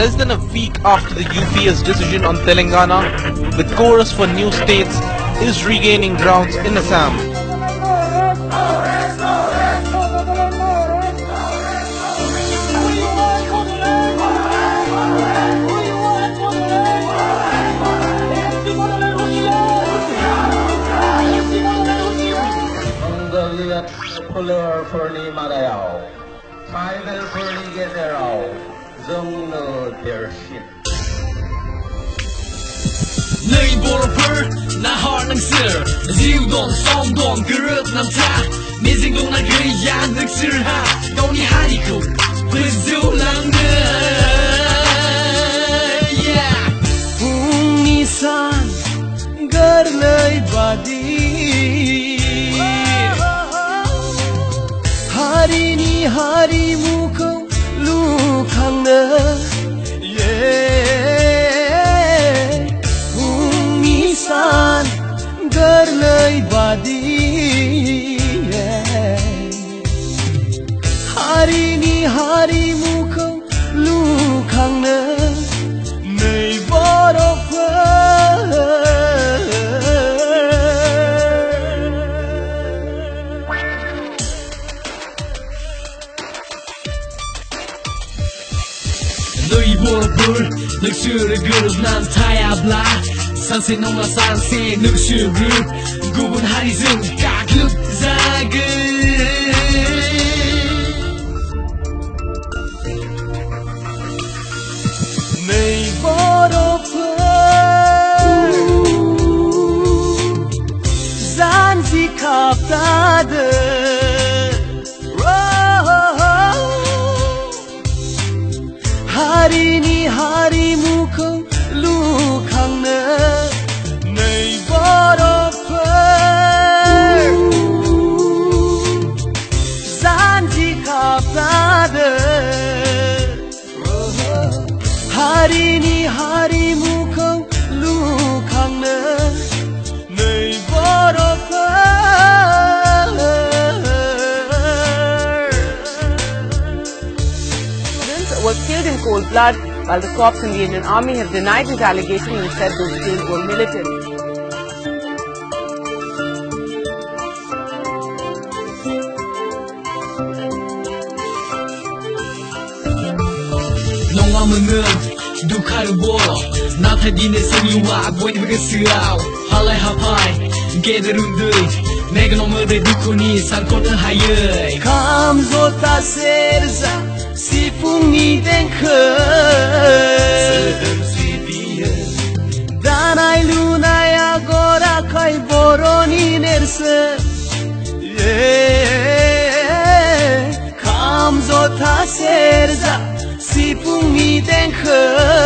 Less than a week after the UP's decision on Telangana, the chorus for new states is regaining grounds in Assam. Nơi boroper na har nang sir Diu dong som dong gerut nam ta Mizing dong na gri yan dik sir ha Gau ni hari ko Bizu lang de Yeah Hung nisan gar lay badi Hari ni hari muko lukhang na gar lay badi hari ni hari mukho lukhang na nei borof Nơi boroper Nước sữa girls nan thaya bla Sanse nong la sanse nước sữa group Gubun hari zung kakluk zage nei borof zanzi kaptade hari ni hari mukho lukhang na nei borof zanji kaptade hari ni hari mukho lukhang na nei borof were killed in cold blood, while the cops and the Indian Army have denied this allegation and said those killed were military. Sipungi dengke Danai lunai agora kai boroni nerse Kamzo ta serza Sipungi dengke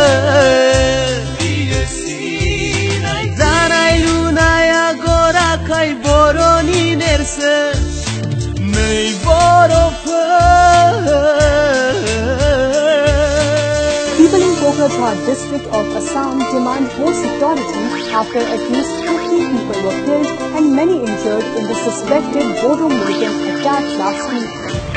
Danai lunai agora kai boroni nerse Nei borofa People in Kokrajhar district of Assam demand more security after at least 50 people were killed and many injured in the suspected Bodo militant attack last week.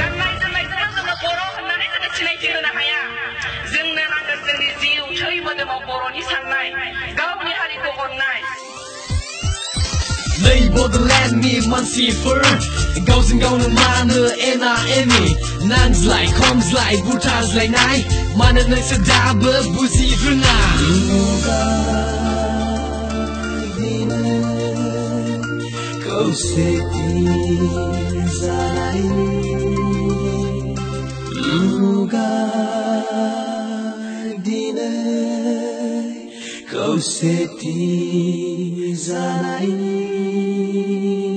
Borderland me man safer Goes and gonna man enemy Nans like comes like butas like night Man and it's a dabba busi druna Go city zai Lugar dine Go city zai